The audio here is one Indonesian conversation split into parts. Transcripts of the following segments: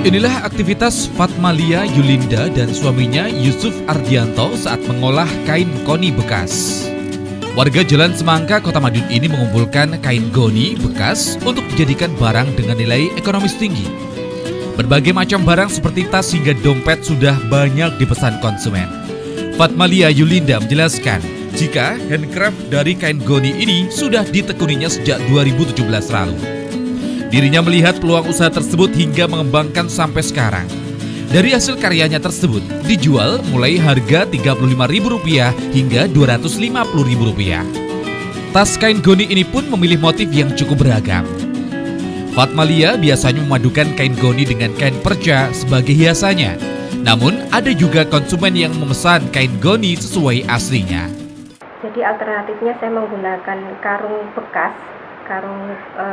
Inilah aktivitas Fatmalia Yulinda dan suaminya Yusuf Ardianto saat mengolah kain goni bekas. Warga Jalan Semangka, Kota Madiun ini mengumpulkan kain goni bekas untuk dijadikan barang dengan nilai ekonomis tinggi. Berbagai macam barang seperti tas hingga dompet sudah banyak dipesan konsumen. Fatmalia Yulinda menjelaskan jika handcraft dari kain goni ini sudah ditekuninya sejak 2017 lalu. Dirinya melihat peluang usaha tersebut hingga mengembangkan sampai sekarang. Dari hasil karyanya tersebut dijual mulai harga Rp35.000 hingga Rp250.000. Tas kain goni ini pun memilih motif yang cukup beragam. Fatmalia biasanya memadukan kain goni dengan kain perca sebagai hiasannya. Namun ada juga konsumen yang memesan kain goni sesuai aslinya. Jadi alternatifnya saya menggunakan karung bekas, karung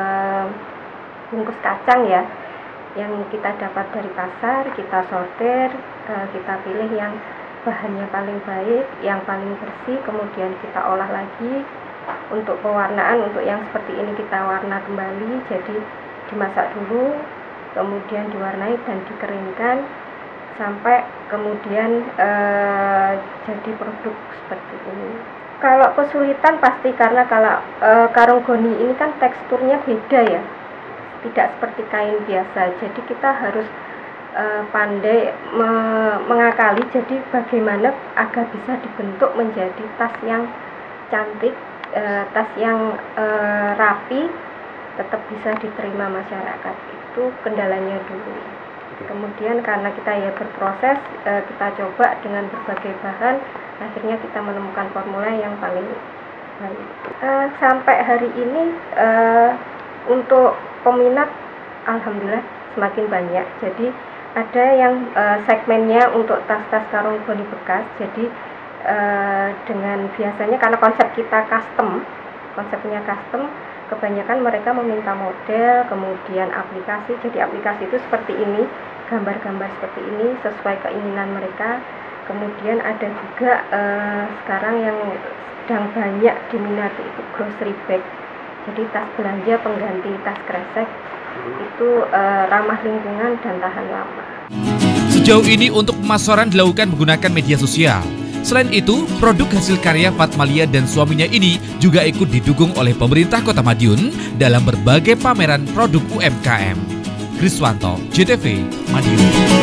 bungkus kacang ya, yang kita dapat dari pasar, kita sortir, kita pilih yang bahannya paling baik, yang paling bersih, kemudian kita olah lagi. Untuk pewarnaan, untuk yang seperti ini kita warna kembali, jadi dimasak dulu, kemudian diwarnai dan dikeringkan sampai kemudian jadi produk seperti ini. Kalau kesulitan pasti karena kalau karung goni ini kan teksturnya beda ya, tidak seperti kain biasa, jadi kita harus pandai mengakali jadi bagaimana agar bisa dibentuk menjadi tas yang cantik, tas yang rapi, tetap bisa diterima masyarakat. Itu kendalanya dulu. Kemudian karena kita ya berproses, kita coba dengan berbagai bahan, akhirnya kita menemukan formula yang paling baik. Sampai hari ini untuk peminat alhamdulillah semakin banyak. Jadi ada yang segmennya untuk tas-tas karung goni bekas. Jadi dengan biasanya karena konsep kita konsepnya custom, kebanyakan mereka meminta model, kemudian aplikasi. Jadi aplikasi itu seperti ini, gambar-gambar seperti ini sesuai keinginan mereka. Kemudian ada juga sekarang yang sedang banyak diminati itu grocery bag. Jadi tas belanja pengganti tas kresek, itu ramah lingkungan dan tahan lama. Sejauh ini untuk pemasaran dilakukan menggunakan media sosial. Selain itu, produk hasil karya Fatmalia dan suaminya ini juga ikut didukung oleh pemerintah Kota Madiun dalam berbagai pameran produk UMKM. Kriswanto, JTV, Madiun.